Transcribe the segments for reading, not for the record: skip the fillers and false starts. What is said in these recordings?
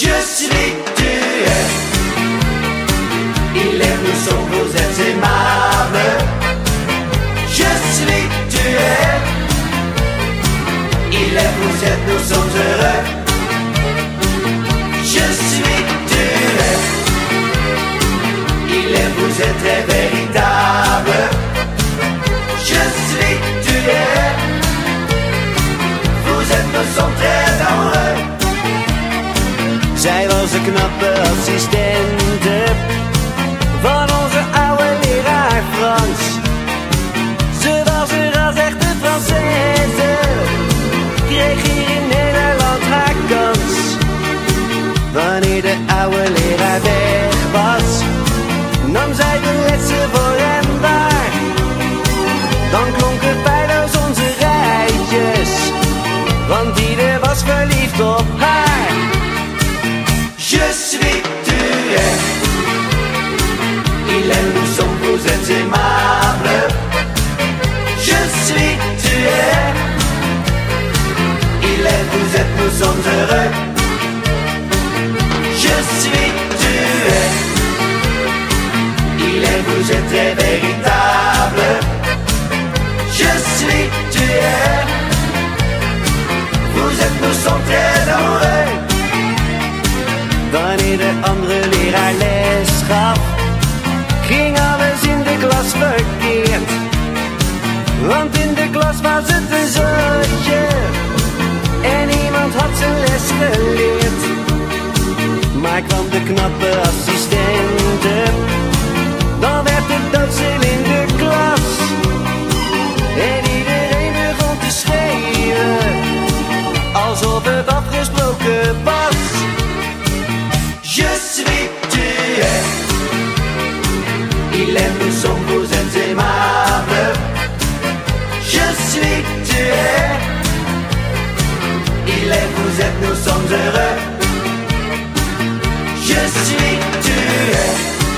Je suis, tu es. Il est, nous sommes, vous êtes aimables. Je suis, tu es. Il est, vous êtes, nous sommes heureux. Je suis, tu es. Il est, vous êtes très véritable. Je suis, tu es. Vous êtes, nous sommes très amoureux. Zij was een knappe assistente van onze oude leraar Frans. Ze was een ras-echte Française, kreeg hier in Nederland haar kans. Wanneer de oude leraar weg was, nam zij de lessen voor hem waar. Dan klonken feilloos onze rijtjes, want ieder was verliefd op haar. Je suis, tu es. Il est, nous sommes, vous êtes aimables. Je suis, tu es. Il est, vous êtes, nous sommes heureux. Je suis, tu es. Il est, vous êtes très véritable. Je suis, tu es. Vous êtes, nous sommes très amoureux. Wanneer de andere leraar les gaf, ging alles in de klas verkeerd. Want in de klas was het een zootje en niemand had zijn les geleerd. Maar kwam de knappe assistente, dan werd het doodstil in de klas. En iedereen begon te schreeuwen, alsof het afgesproken was. Je suis, tu es. Il est, nous sommes, vous êtes aimables. Je suis, tu es. Il est, vous êtes, nous sommes heureux. Je suis, tu es.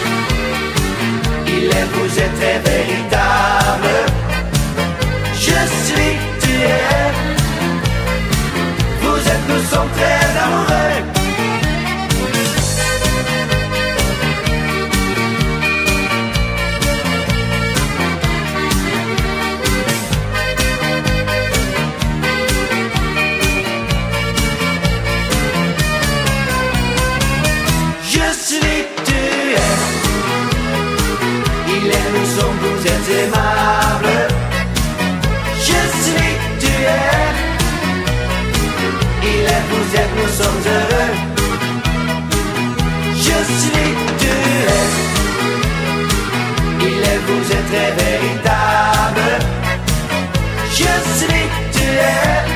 Il est, vous êtes très véritable. Je suis, tu es. Vous êtes, nous sommes très amoureux. Vous êtes aimable. Je suis, tu es. Il est, vous êtes, nous sommes heureux. Je suis, tu es. Il est, vous êtes très véritable. Je suis, tu es.